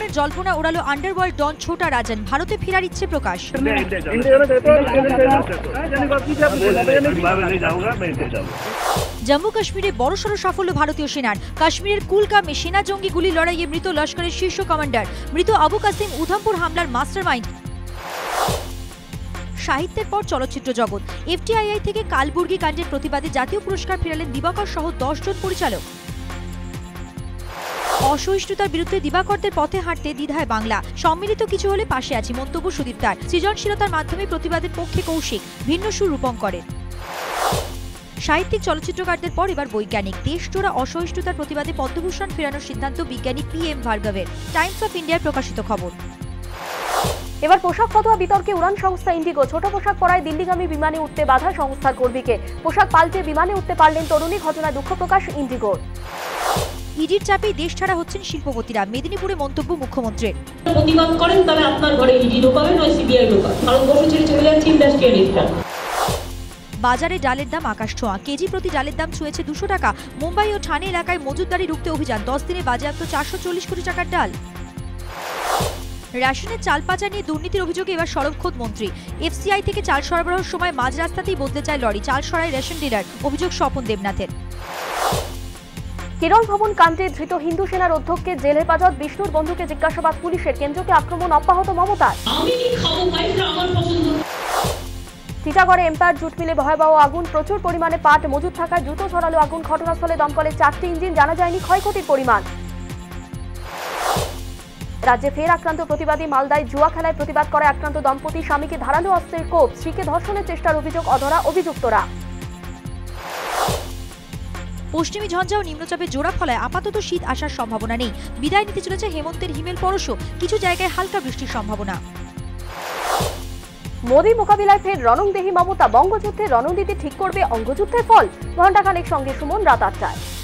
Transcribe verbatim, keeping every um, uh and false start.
জীবনের জল্পনা ওড়ালো আন্ডারওয়ার্ল্ড ডন ছোটা রাজন। ভারতে ফেরার ইচ্ছে প্রকাশ। জম্মু কাশ্মীরে বড়সড় সাফল্য ভারতীয় সেনার। কাশ্মীরের কুলগামে সেনা জঙ্গি গুলি লড়াইয়ে মৃত লস্করের শীর্ষ কমান্ডার। মৃত আবু কাসিম উধামপুর হামলার মাস্টারমাইন্ড। সাহিত্যের পর চলচ্চিত্র জগৎ। এফটিআইআই থেকে কালবুর্গি কাণ্ডের প্রতিবাদে জাতীয় পুরস্কার ফেরালেন দিবাকর সহ দশ জন পরিচালক। অসহিষ্ণুতার বিরুদ্ধে দিবাকরদের পথে হাঁটতে দ্বিধায় বাংলা। সম্মিলিত কিছু হলে পাশে আছি মন্তব্য সুদীপ্তার। সৃজনশীলতার মাধ্যমে প্রতিবাদের পক্ষে কৌশিক ভিন্ন সুর রূপম করেন। সাহিত্যিক চলচ্চিত্রকারদের পর এবার বৈজ্ঞানিক। দেশজোড়া অসহিষ্ণুতার প্রতিবাদে পদ্মভূষণ ফেরানোর সিদ্ধান্ত বিজ্ঞানী পি এম ভার্গবের। টাইমস অফ ইন্ডিয়ার প্রকাশিত খবর। এবার পোশাক ফতোয়া বিতর্কে উড়ান সংস্থা ইন্ডিগো। ছোট পোশাক পরায় দিল্লিগামী বিমানে উঠতে বাধা সংস্থার কর্মীকে। পোশাক পাল্টে বিমানে উঠতে পারলেন তরুণী। ঘটনায় দুঃখ প্রকাশ ইন্ডিগোর। ইডির চাপেই দেশ ছাড়া হচ্ছেন শিল্পপতিরা। মেদিনীপুরে মন্তব্য মুখ্যমন্ত্রীর। প্রতিবাদ করেন তবে আপনার ঘরে ইডি ঢোকাবে নয় সিবিআই ঢোকাবে। ভারতবর্ষ ছেড়ে চলে যাচ্ছে ইন্ডাস্ট্রিয়ালিস্টরা। বাজারে ডালের দাম আকাশ ছোঁয়া। কেজি প্রতি ডালের দাম ছুঁয়েছে দুশো টাকা। মুম্বাই ও ঠানে এলাকায় মজুতদারি রুখতে অভিযান। দশ দিনে বাজেয়াপ্ত চারশো চল্লিশ কোটি টাকার ডাল। রেশনের চাল পাচার নিয়ে দুর্নীতির অভিযোগে এবার সরব খোদ মন্ত্রী। এফসিআই থেকে চাল সরবরাহের সময় মাঝ রাস্তাতেই বদলে যায় লরি। চাল সরায় রেশন ডিলার। অভিযোগ স্বপন দেবনাথের। কেরল ভবন কাণ্ডে ধৃত হিন্দু সেনার অধ্যক্ষকে জেল হেফাজত। বিষ্ণুর বন্ধুকে জিজ্ঞাসাবাদ পুলিশের। কেন্দ্রকে আক্রমণ অব্যাহত মমতার। টিটাগড়ে এম্পায়ার জুট মিলে ভয়াবহ আগুন। প্রচুর পরিমাণে পাট মজুত থাকায় দ্রুত ছড়ালো আগুন। ঘটনাস্থলে দমকলের চারটি ইঞ্জিন। জানা যায়নি ক্ষয়ক্ষতির পরিমাণ। রাজ্যে ফের আক্রান্ত প্রতিবাদী। মালদায় জুয়া খেলায় প্রতিবাদ করায় আক্রান্ত দম্পতি। স্বামীকে ধারালো অস্ত্রের কোপ। স্ত্রীকে ধর্ষণের চেষ্টার অভিযোগ। অধরা অভিযুক্তরা। পশ্চিমী ঝঞ্ঝা ও নিম্নচাপে জোড়া ফলায় আপাতত শীত আসার সম্ভাবনা নেই। বিদায় নিতে চলেছে হেমন্তের হিমেল পরশও। কিছু জায়গায় হালকা বৃষ্টির সম্ভাবনা। মোদী মোকাবিলায় ফের রণংদেহী মমতা। বঙ্গযুদ্ধে রণনীতি ঠিক করবে অঙ্গযুদ্ধের ফল। ঘণ্টাখানেক সঙ্গে সুমন রাত আটটায়।